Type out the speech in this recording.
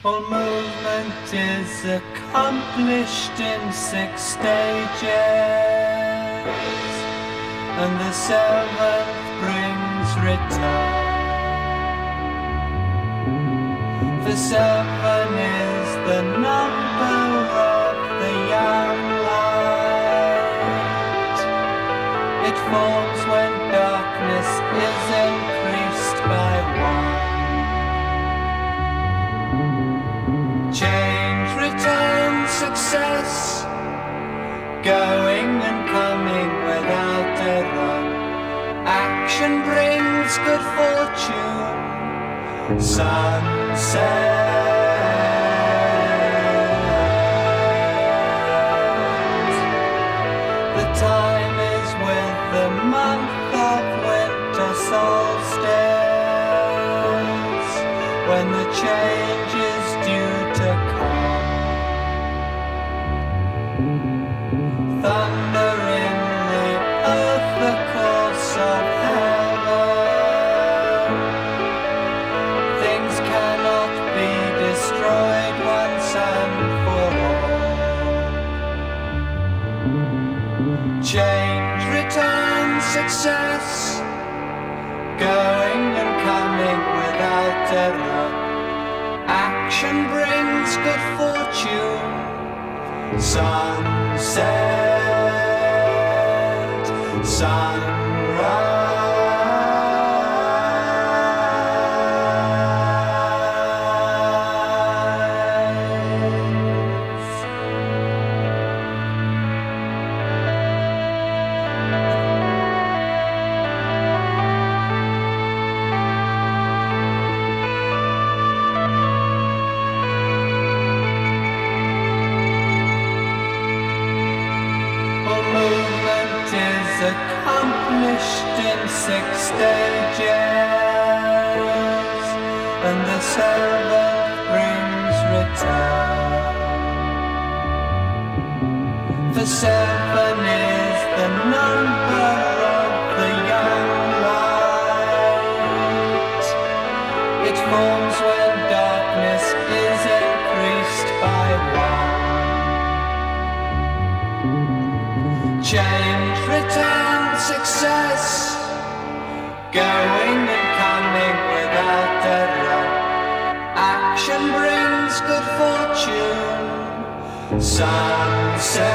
All movement is accomplished in 6 stages, and the 7th brings return. For 7 is the number of the young light. It forms when darkness is increased by 1. Change, return, success, going and coming without a run. Action brings good fortune, sunset. The time is with the month of winter solstice, when the change is due to come. Thunder in the earth, the course of heaven. Things cannot be destroyed once and for all. Change, return, success, going and coming without error. Action brings good fortune, sunset, sunrise. Accomplished in 6 stages, and the 7th brings return. For 7 is the number of the young light. It forms when darkness is increased by 1. Change, return, success, going and coming without error. Action brings good fortune, sunset.